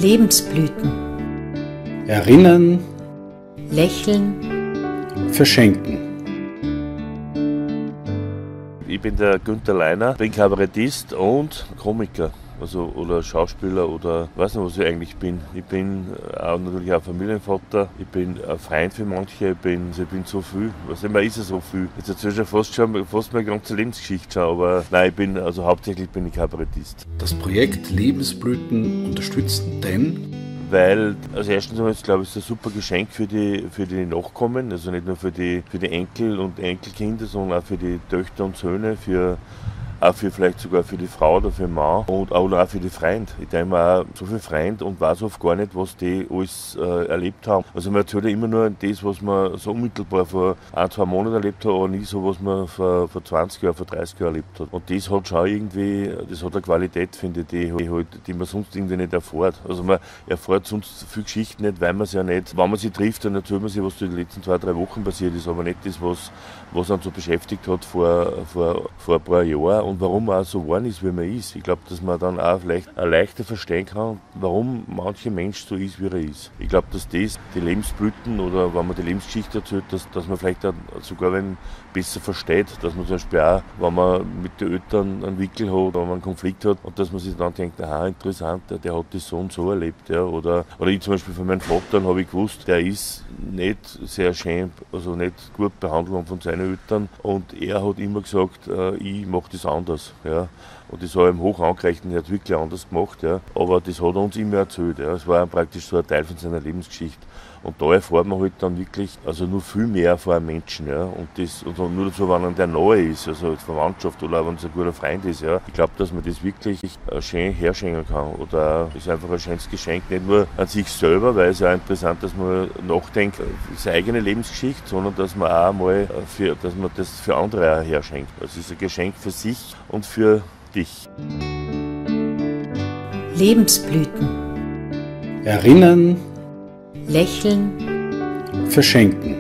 Lebensblüten. Erinnern, Lächeln, verschenken. Ich bin der Günther Leiner, bin Kabarettist und Komiker, also oder Schauspieler oder weiß nicht, was ich eigentlich bin. Ich bin auch natürlich auch Familienvater, ich bin ein Freund für manche, ich bin so viel. Also man ist ja so viel. Jetzt erzähle ich fast meine ganze Lebensgeschichte schon, aber nein, hauptsächlich bin ich Kabarettist. Das Projekt Lebensblüten unterstützen, denn Weil, also erstens einmal, glaube ich, ist ein super Geschenk für die Nachkommen, also nicht nur für die Enkel und Enkelkinder, sondern auch für die Töchter und Söhne, auch vielleicht sogar für die Frau oder für den Mann oder auch für die Freunde. Ich denke mir auch, so viele Freunde und weiß oft gar nicht, was die alles erlebt haben. Also man erzählt ja immer nur das, was man so unmittelbar vor 1-2 Monaten erlebt hat, aber nie so, was man vor 20 Jahren, vor 30 Jahren erlebt hat. Und das hat schon irgendwie, das hat eine Qualität, finde ich, die man sonst irgendwie nicht erfährt. Also man erfährt sonst viele Geschichten nicht, weil man es ja nicht, wenn man sie trifft, dann erzählt man sich, was in den letzten 2-3 Wochen passiert ist, aber nicht das, was einen so beschäftigt hat vor ein paar Jahren und warum man auch so geworden ist, wie man ist. Ich glaube, dass man dann auch vielleicht leichter verstehen kann, warum mancher Mensch so ist, wie er ist. Ich glaube, dass das die Lebensblüten oder wenn man die Lebensgeschichte erzählt, dass man vielleicht auch sogar besser versteht, dass man zum Beispiel auch, wenn man mit den Eltern einen Wickel hat oder wenn man einen Konflikt hat und dass man sich dann denkt, aha, interessant, der hat das so und so erlebt. Ja. Oder ich zum Beispiel von meinem Vater habe ich gewusst, der ist nicht sehr schön, also nicht gut behandelt worden von seinen Eltern und er hat immer gesagt, ich mache das anders. Ja. Und das habe ich ihm hoch angerechnet, er hat wirklich anders gemacht. Ja. Aber das hat er uns immer erzählt. Ja. Es war praktisch so ein Teil von seiner Lebensgeschichte. Und da erfährt man halt dann wirklich, also nur viel mehr von einem Menschen. Ja. Und nur dazu, wenn er der nahe ist, also als Verwandtschaft oder wenn es ein guter Freund ist. Ja. Ich glaube, dass man das wirklich schön herschenken kann. Oder ist einfach ein schönes Geschenk, nicht nur an sich selber, weil es ja auch interessant, dass man nachdenkt, seine eigene Lebensgeschichte, sondern dass man auch mal dass man das für andere auch herschenkt. Also es ist ein Geschenk für sich und für dich. Lebensblüten. Erinnern, Lächeln, verschenken.